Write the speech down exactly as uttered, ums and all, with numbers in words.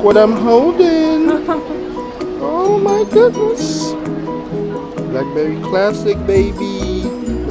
what I'm holding. Oh my goodness. Blackberry Classic, baby.